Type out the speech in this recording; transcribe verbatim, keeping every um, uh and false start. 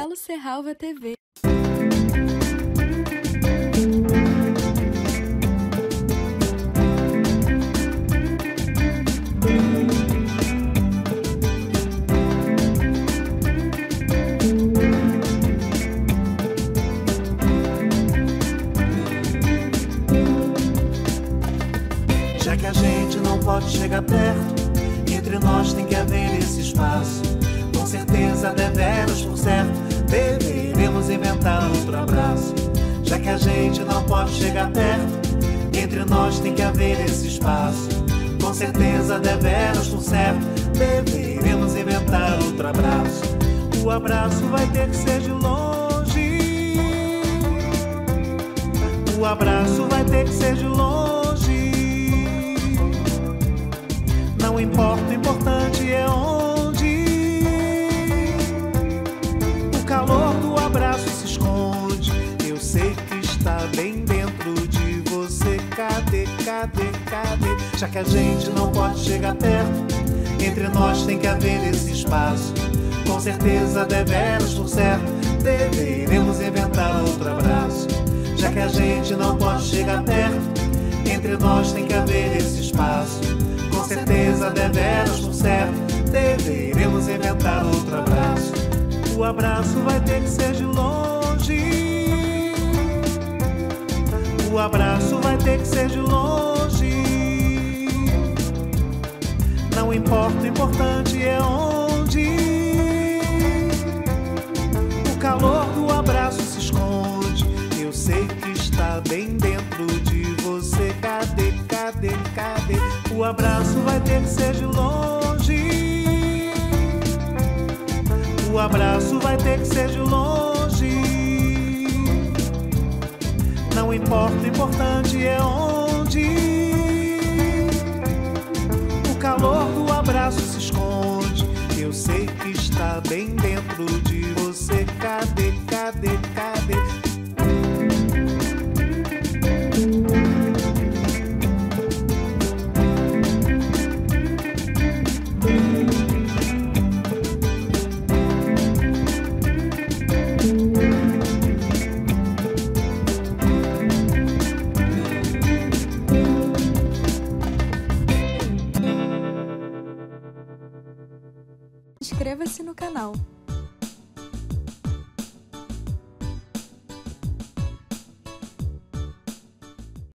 Marcelo Serralva T V. Já que a gente não pode chegar perto, entre nós tem que haver esse espaço. Com certeza, deveras por certo, deveremos inventar outro abraço. Já que a gente não pode chegar perto, entre nós tem que haver esse espaço. Com certeza, deveras por certo, deveremos inventar outro abraço. O abraço vai ter que ser de longe. O abraço vai ter que ser de longe. Não importa, o importante é onde o calor do abraço se esconde. Eu sei que está bem dentro de você. Cadê, cadê, cadê? Já que a gente não pode chegar perto, entre nós tem que haver esse espaço. Com certeza, deveras por certo, deveremos inventar outro abraço. Já que a gente não pode chegar perto, entre nós tem que haver esse espaço. Com certeza, deveras por certo, deveremos inventar outro abraço. O abraço vai ter que ser de longe. O abraço vai ter que ser de longe. Não importa, o importante é onde o calor do abraço se esconde. Eu sei que está bem dentro de você. Cadê, cadê, cadê? O abraço vai ter que ser de longe. O abraço vai ter que ser de longe. Não importa, o importante é onde o calor do abraço se esconde. Eu sei que está bem dentro de você. Cadê, cadê, cadê? Inscreva-se no canal.